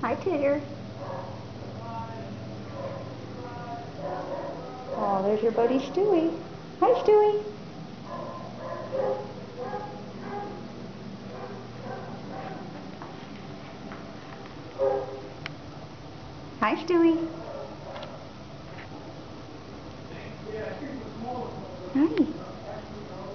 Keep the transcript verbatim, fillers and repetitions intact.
Hi, Tigger. Oh, there's your buddy Stewie. Hi, Stewie. Hi, Stewie. Hi.